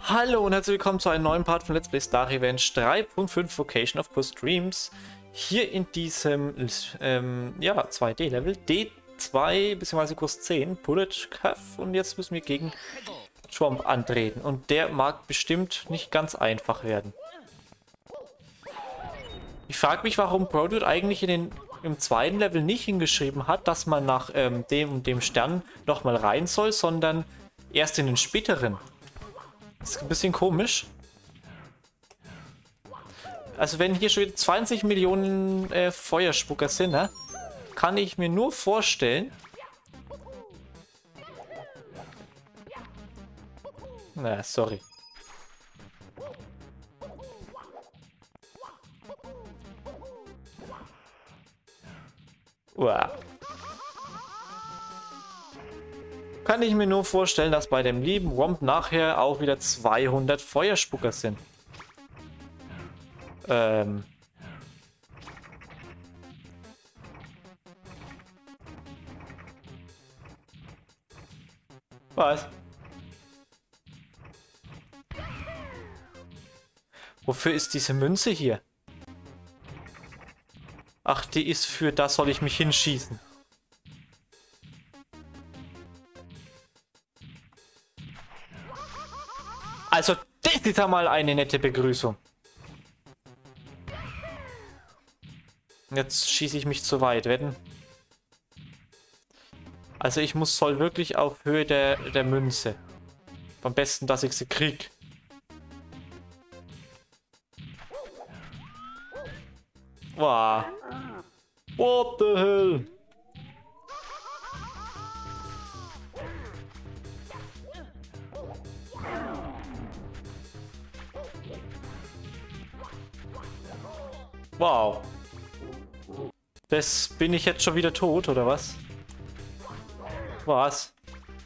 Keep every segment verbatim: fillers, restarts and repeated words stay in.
Hallo und herzlich willkommen zu einem neuen Part von Let's Play Star Revenge drei Punkt fünf Vocation of Course Dreams. Hier in diesem ähm, ja, zwei D Level D zwei bzw. Kurs zehn Bullet Cuff, und jetzt müssen wir gegen Swamp antreten und der mag bestimmt nicht ganz einfach werden. Ich frage mich, warum Produce eigentlich in den, im zweiten Level nicht hingeschrieben hat, dass man nach ähm, dem und dem Stern nochmal rein soll, sondern erst in den späteren. Das ist ein bisschen komisch. Also wenn hier schon wieder zwanzig Millionen äh, Feuerspucker sind, ne, kann ich mir nur vorstellen... Na, sorry. Uah. Kann ich mir nur vorstellen, dass bei dem lieben Womp nachher auch wieder zweihundert Feuerspucker sind. Ähm. Was? Wofür ist diese Münze hier? Ach, die ist für das soll ich mich hinschießen. Also, das ist ja mal eine nette Begrüßung. Jetzt schieße ich mich zu weit, wetten? Also ich muss soll wirklich auf Höhe der, der Münze. Am besten, dass ich sie krieg. Wow. What the hell? Wow. Das bin ich jetzt schon wieder tot, oder was? Was?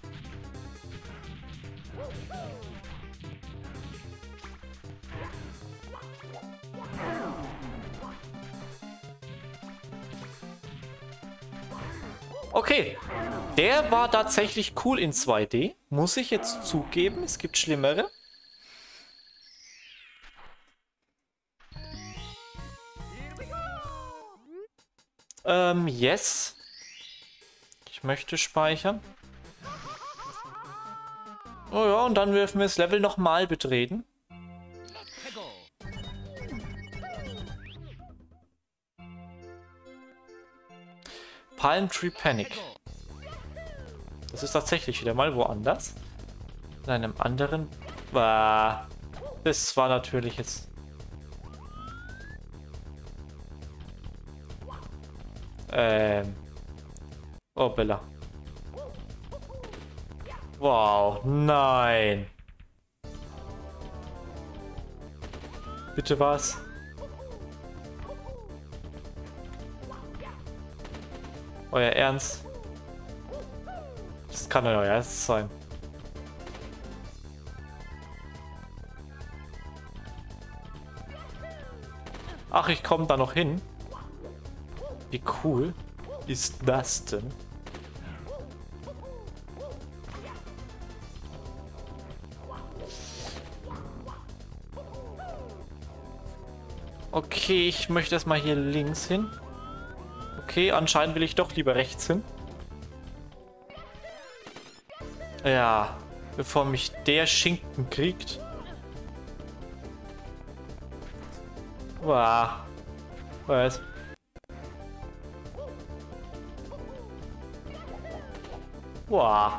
Okay. Der war tatsächlich cool in zwei D. Muss ich jetzt zugeben, es gibt schlimmere. Ähm, yes. Ich möchte speichern. Oh ja, und dann dürfen wir das Level nochmal betreten. Palm Tree Panic. Das ist tatsächlich wieder mal woanders. In einem anderen... Ah, das war natürlich jetzt... Ähm. Oh, Bella. Wow, nein. Bitte was? Euer Ernst? Das kann doch euer Ernst sein. Ach, ich komme da noch hin. Wie cool ist das denn? Okay, ich möchte erstmal hier links hin. Okay, anscheinend will ich doch lieber rechts hin. Ja, bevor mich der Schinken kriegt. Wow. Was? Wow.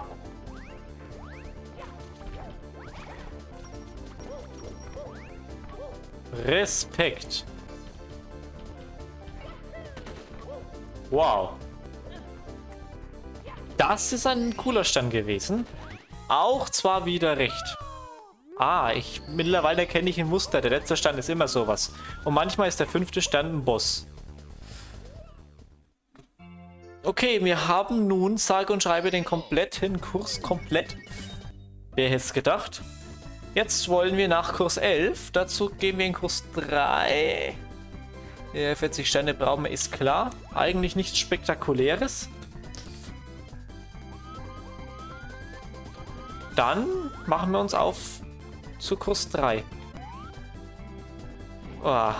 Respekt. Wow. Das ist ein cooler Stern gewesen. Auch zwar wieder recht. Ah, ich mittlerweile kenne ich ein Muster. Der letzte Stern ist immer sowas. Und manchmal ist der fünfte Stern ein Boss. Okay, wir haben nun, sage und schreibe, den kompletten Kurs komplett. Wer hätte es gedacht? Jetzt wollen wir nach Kurs elf. Dazu gehen wir in Kurs drei. Ja, vierzig Sterne brauchen wir, ist klar. Eigentlich nichts Spektakuläres. Dann machen wir uns auf zu Kurs drei. Oh.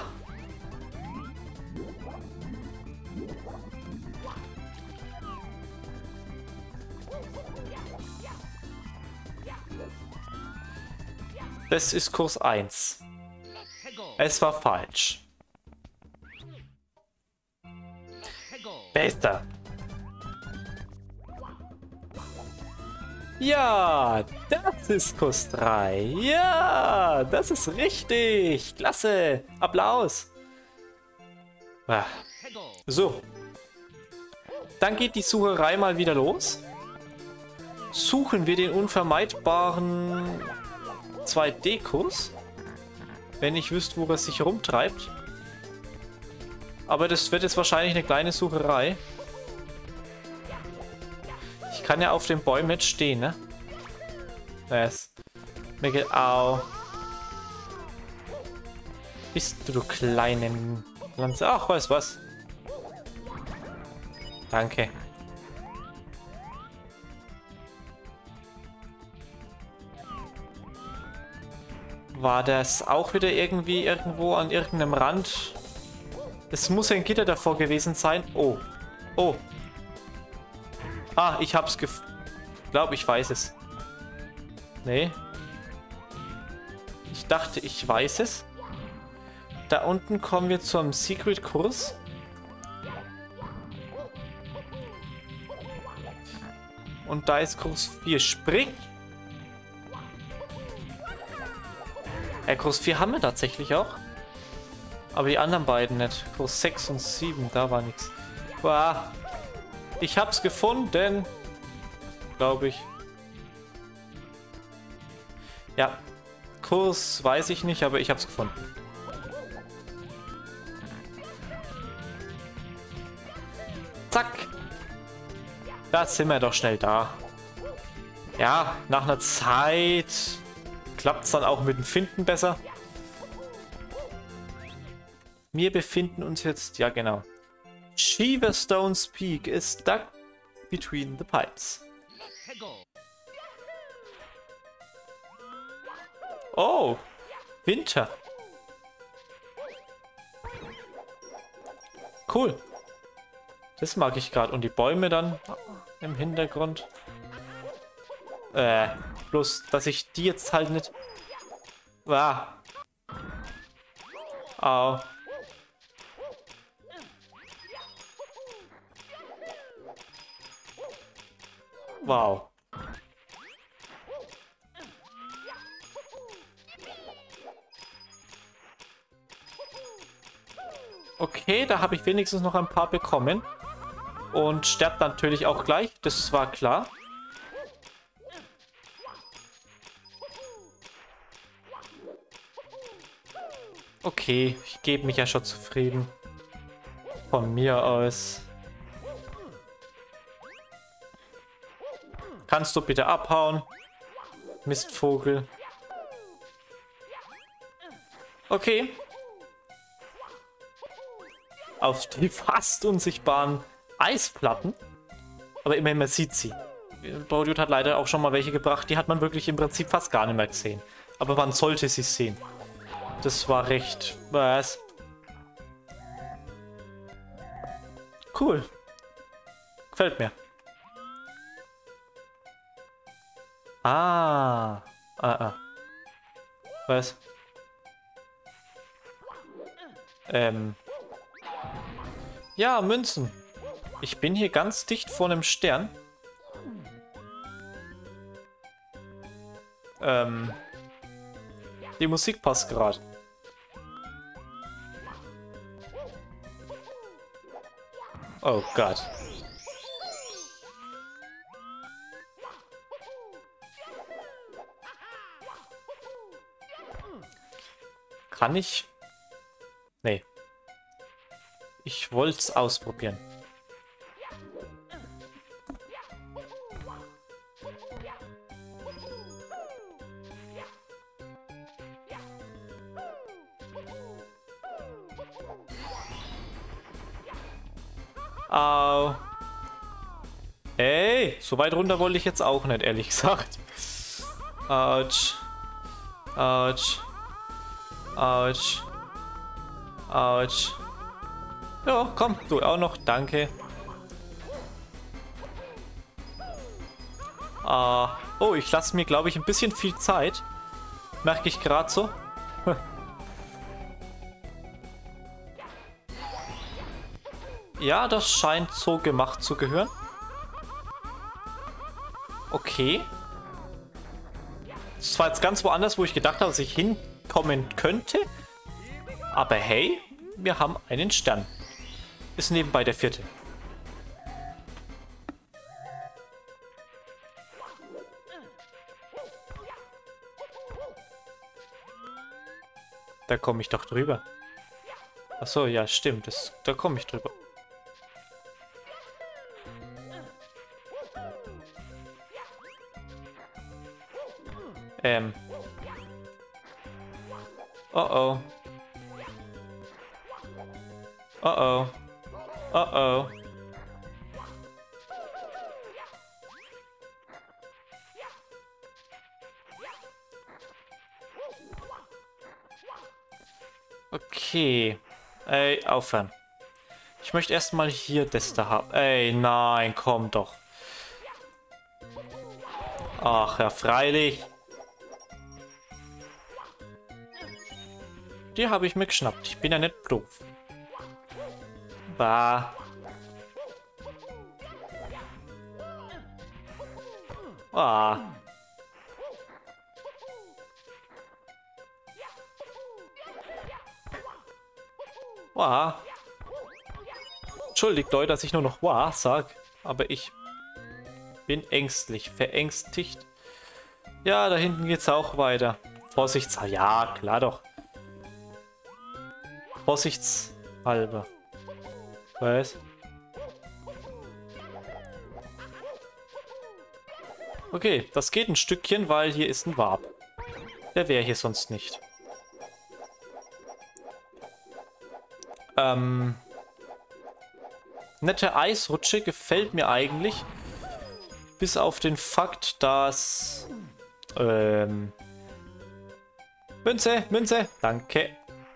Das ist Kurs eins. Es war falsch. Bester. Ja, das ist Kurs drei. Ja, das ist richtig. Klasse. Applaus. Ah. So. Dann geht die Sucherei mal wieder los. Suchen wir den unvermeidbaren zwei D-Kurs. Wenn ich wüsste, wo er sich rumtreibt. Aber das wird jetzt wahrscheinlich eine kleine Sucherei. Ich kann ja auf den Bäumen jetzt stehen, ne? Was? Mir geht... Au. Bist du, du kleine Lanze? Ach, weißt was? Danke. War das auch wieder irgendwie irgendwo an irgendeinem Rand? Es muss ein Gitter davor gewesen sein. Oh. Oh. Ah, ich hab's gef... Ich glaube, ich weiß es. Nee. Ich dachte, ich weiß es. Da unten kommen wir zum Secret-Kurs. Und da ist Kurs vier. Spring! Ja, Kurs vier haben wir tatsächlich auch. Aber die anderen beiden nicht. Kurs sechs und sieben, da war nichts. Wow. Ich hab's gefunden. Glaube ich. Ja. Kurs weiß ich nicht, aber ich hab's gefunden. Zack. Da sind wir doch schnell da. Ja, nach einer Zeit klappt es dann auch mit dem Finden besser. Wir befinden uns jetzt, ja genau. Shiverstone's Peak is stuck between the pipes. Oh, Winter. Cool. Das mag ich gerade. Und die Bäume dann im Hintergrund. Äh, bloß, dass ich die jetzt halt nicht... Ah. Au. Wow. Okay, da habe ich wenigstens noch ein paar bekommen. Und sterbt natürlich auch gleich. Das war klar. Okay, ich gebe mich ja schon zufrieden. Von mir aus. Kannst du bitte abhauen? Mistvogel. Okay. Auf die fast unsichtbaren Eisplatten. Aber immerhin, man sieht sie. Brodude hat leider auch schon mal welche gebracht. Die hat man wirklich im Prinzip fast gar nicht mehr gesehen. Aber man sollte sie sehen. Das war recht... Was? Cool. Gefällt mir. Ah. Ah, ah. Was? Ähm. Ja, Münzen. Ich bin hier ganz dicht vor einem Stern. Ähm. Die Musik passt gerade. Oh Gott. Kann ich? Nee. Ich wollte es ausprobieren. Au. Hey, so weit runter wollte ich jetzt auch nicht, ehrlich gesagt. Autsch. Autsch. Autsch. Autsch. Ja, komm, du auch noch. Danke. Ah, oh, ich lasse mir, glaube ich, ein bisschen viel Zeit. Merke ich gerade so. Ja, das scheint so gemacht zu gehören. Okay. Das war jetzt ganz woanders, wo ich gedacht habe, dass ich hinkommen könnte. Aber hey, wir haben einen Stern. Ist nebenbei der vierte. Da komme ich doch drüber. Achso, ja, stimmt. Das, da komme ich drüber. Ähm. Oh oh. Oh oh. Oh oh. Okay. Ey, aufhören. Ich möchte erstmal hier das da haben. Ey, nein, komm doch. Ach ja, freilich. Die habe ich mir geschnappt. Ich bin ja nicht doof. Bah. Ah. Wow. Entschuldigt Leute, dass ich nur noch wow sag, aber ich bin ängstlich, verängstigt. Ja, da hinten geht's auch weiter. Vorsichtshalber. Ja, klar doch. Vorsichtshalber. Was? Okay, das geht ein Stückchen, weil hier ist ein Warp. Der wäre hier sonst nicht. Ähm, nette Eisrutsche gefällt mir eigentlich. Bis auf den Fakt, dass... Ähm, Münze, Münze, danke.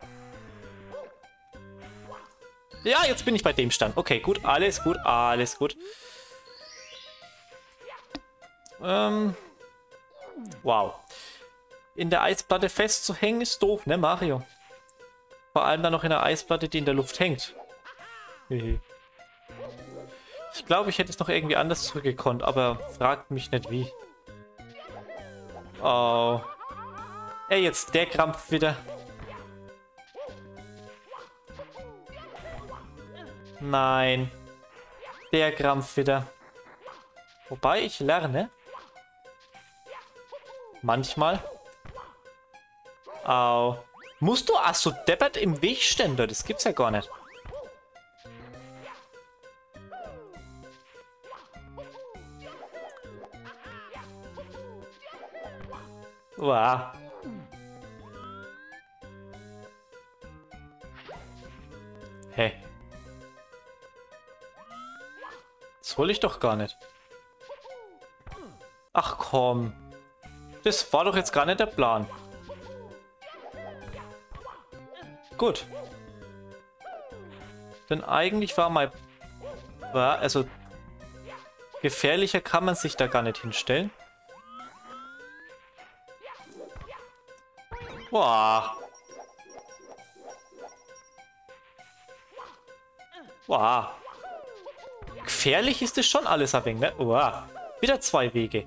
Ja, jetzt bin ich bei dem Stand. Okay, gut, alles gut, alles gut. Ähm, wow. In der Eisplatte festzuhängen ist doof, ne, Mario? Vor allem dann noch in der Eisplatte, die in der Luft hängt. Ich glaube, ich hätte es noch irgendwie anders zurückgekonnt, aber fragt mich nicht wie. Oh. Ey, jetzt der Krampf wieder. Nein. Der Krampf wieder. Wobei ich lerne. Manchmal. Au. Musst du ach so deppert im Wegständer? Das gibt's ja gar nicht. Wow. Hä? Das wollte ich doch gar nicht. Ach komm. Das war doch jetzt gar nicht der Plan. Gut. Denn eigentlich war mein... War, also... Gefährlicher kann man sich da gar nicht hinstellen. Boah. Boah. Gefährlich ist es schon alles ein wenig, ne? Boah. Wieder zwei Wege.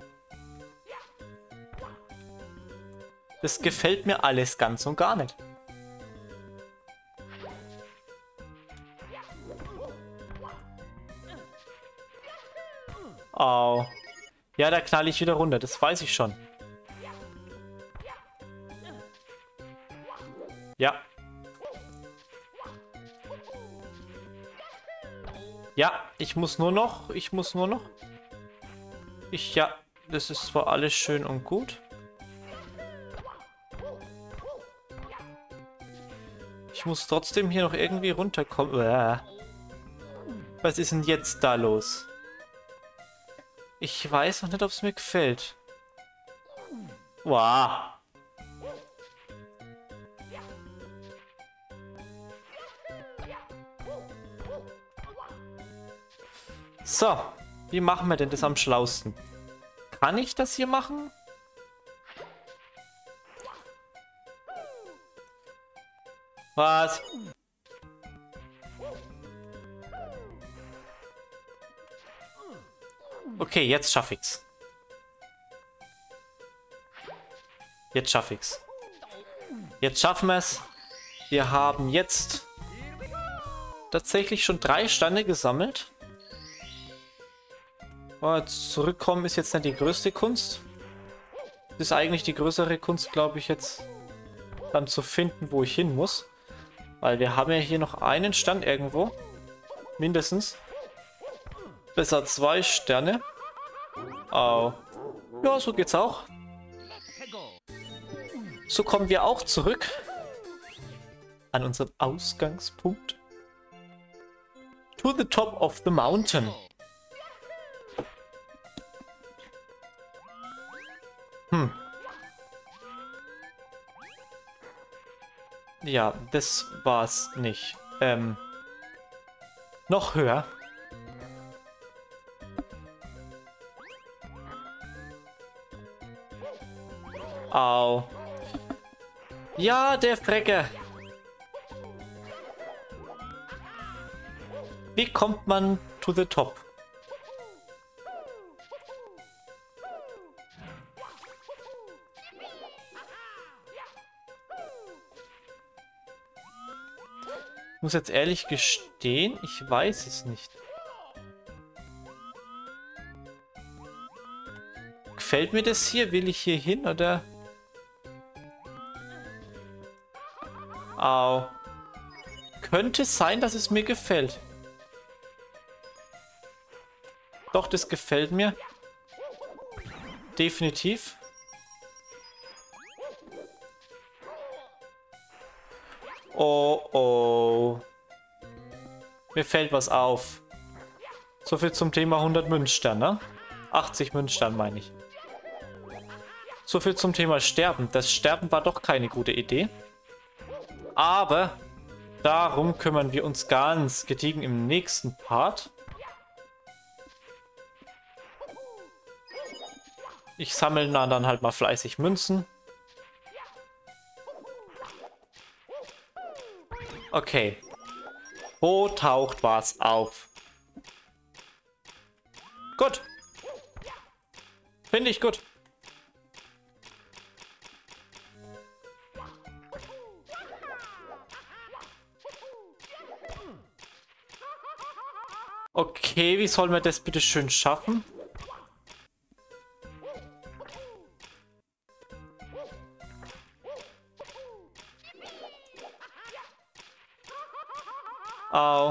Das gefällt mir alles ganz und gar nicht. Au. Ja, da knall ich wieder runter. Das weiß ich schon. Ja. Ja, ich muss nur noch. Ich muss nur noch. Ich, ja, das ist zwar alles schön und gut. Ich muss trotzdem hier noch irgendwie runterkommen. Uah. Was ist denn jetzt da los? Ich weiß noch nicht, ob es mir gefällt. Wow. So, wie machen wir denn das am schlausten? Kann ich das hier machen? Was? Okay, jetzt schaffe ich's. Jetzt schaffe ich's. Jetzt schaffen wir es. Wir haben jetzt tatsächlich schon drei Sterne gesammelt. Oh, zurückkommen ist jetzt nicht die größte Kunst. Das ist eigentlich die größere Kunst, glaube ich, jetzt dann zu finden, wo ich hin muss. Weil wir haben ja hier noch einen Stand irgendwo. Mindestens. Besser zwei Sterne. Au. Ja, so geht's auch. So kommen wir auch zurück an unseren Ausgangspunkt. To the top of the mountain. Hm. Ja, das war's nicht. Ähm. Noch höher. Au. Ja, der Frecke. Wie kommt man to the top? Ich muss jetzt ehrlich gestehen, ich weiß es nicht. Gefällt mir das hier? Will ich hier hin oder? Au. Könnte sein, dass es mir gefällt. Doch, das gefällt mir. Definitiv. Oh, oh. Mir fällt was auf. So viel zum Thema hundert Münzstern, ne? achtzig Münzstern meine ich. So viel zum Thema Sterben. Das Sterben war doch keine gute Idee. Aber darum kümmern wir uns ganz gediegen im nächsten Part. Ich sammle dann halt mal fleißig Münzen. Okay. Wo taucht was auf? Gut. Finde ich gut. Okay, wie soll man das bitte schön schaffen? Au.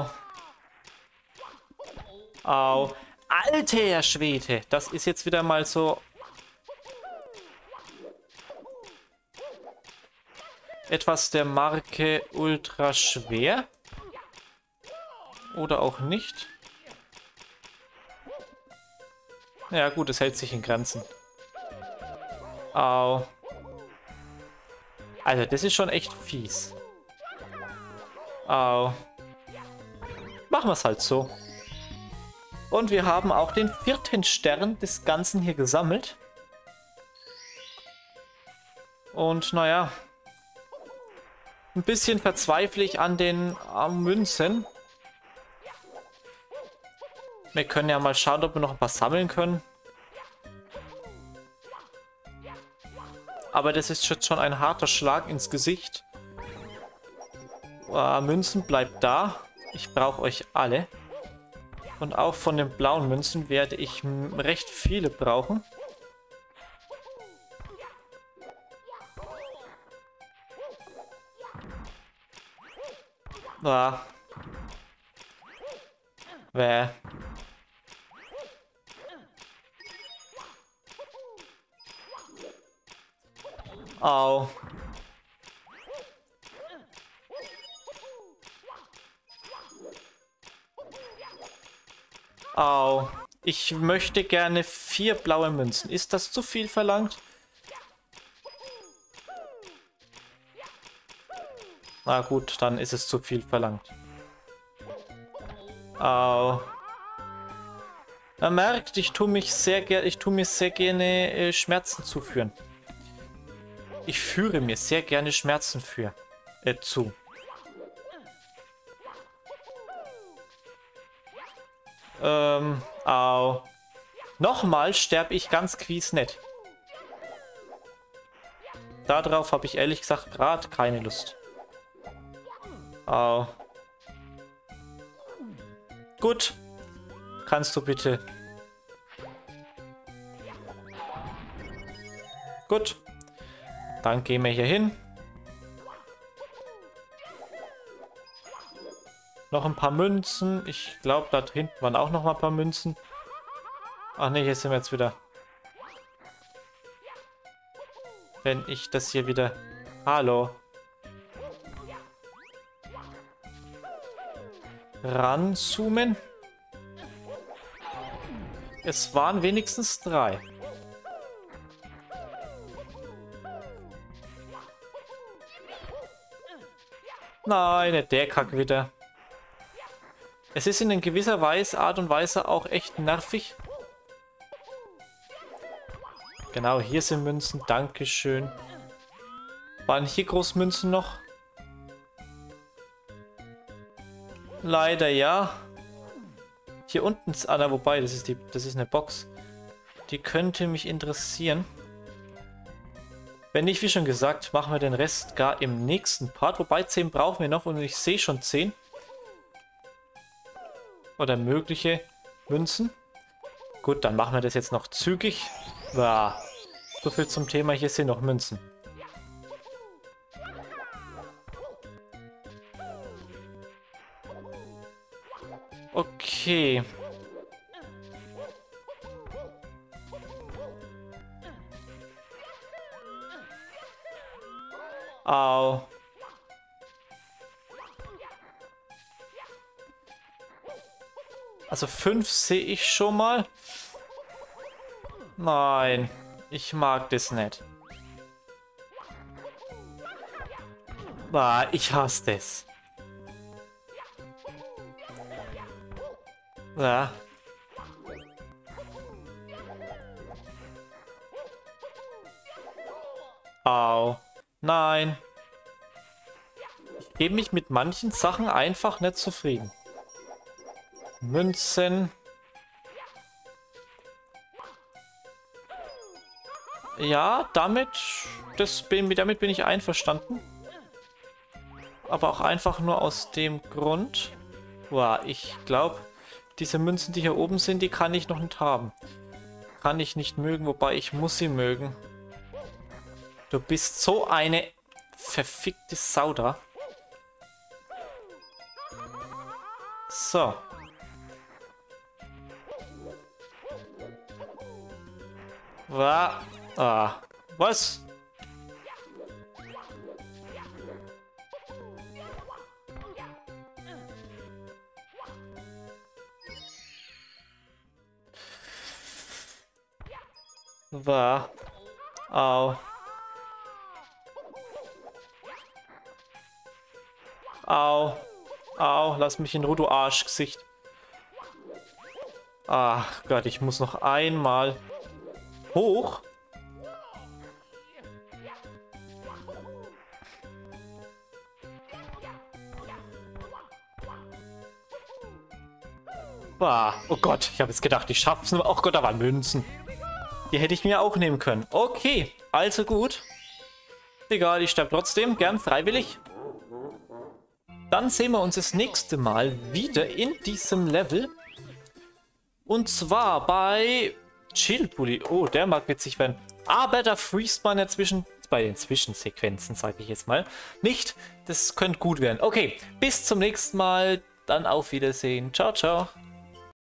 Au. Alter Schwede. Das ist jetzt wieder mal so etwas der Marke ultra schwer. Oder auch nicht. Ja gut, es hält sich in Grenzen. Au. Also das ist schon echt fies. Au. Machen wir es halt so. Und wir haben auch den vierten Stern des Ganzen hier gesammelt. Und naja. Ein bisschen verzweifle ich an den äh, Münzen. Wir können ja mal schauen, ob wir noch ein paar sammeln können. Aber das ist jetzt schon ein harter Schlag ins Gesicht. Äh, Münzen bleibt da. Ich brauche euch alle. Und auch von den blauen Münzen werde ich recht viele brauchen. Ah. Bäh. Au. Au. Ich möchte gerne vier blaue Münzen. Ist das zu viel verlangt? Na gut, dann ist es zu viel verlangt. Au. Man merkt, ich tue mich sehr gerne, ich tue mir sehr gerne äh, Schmerzen zuführen. Ich führe mir sehr gerne Schmerzen für äh, zu. Ähm, au. Nochmal sterbe ich ganz quiesnett. Darauf habe ich ehrlich gesagt gerade keine Lust. Au. Gut. Kannst du bitte... Gut. Dann gehen wir hier hin. Noch ein paar Münzen. Ich glaube, da hinten waren auch noch mal ein paar Münzen. Ach ne, hier sind wir jetzt wieder. Wenn ich das hier wieder... Hallo. Ranzoomen. Es waren wenigstens drei. Nein, nicht der Kack wieder. Es ist in gewisser Weise, Art und Weise auch echt nervig. Genau, hier sind Münzen. Dankeschön. Waren hier Großmünzen noch? Leider ja. Hier unten ist einer, wobei, das ist die, das ist eine Box. Die könnte mich interessieren. Wenn nicht, wie schon gesagt, machen wir den Rest gar im nächsten Part. Wobei zehn brauchen wir noch und ich sehe schon zehn. Oder mögliche Münzen. Gut, dann machen wir das jetzt noch zügig. Ja, so viel zum Thema, hier sind noch Münzen. Okay. Au. Also fünf sehe ich schon mal. Nein, ich mag das nicht. Ah, ich hasse das. Ja. Au. Nein. Ich gebe mich mit manchen Sachen einfach nicht zufrieden. Münzen. Ja, damit, das bin, damit bin ich einverstanden. Aber auch einfach nur aus dem Grund. Wow, ich glaube, diese Münzen, die hier oben sind, die kann ich noch nicht haben. Kann ich nicht mögen, wobei ich muss sie mögen. Du bist so eine verfickte Sau da. So. Wa ah. Was? War. Au. Au. Au. Lass mich in Ruhe, du Arschgesicht. Ach Gott, ich muss noch einmal hoch. Ah, oh Gott, ich habe jetzt gedacht, ich schaff's nur. Oh Gott, da waren Münzen. Die hätte ich mir auch nehmen können. Okay, also gut. Egal, ich sterbe trotzdem, gern freiwillig. Dann sehen wir uns das nächste Mal wieder in diesem Level. Und zwar bei Chillbully. Oh, der mag witzig werden. Aber da freest man ja zwischen, bei den Zwischensequenzen, sage ich jetzt mal, nicht. Das könnte gut werden. Okay, bis zum nächsten Mal. Dann auf Wiedersehen. Ciao, ciao.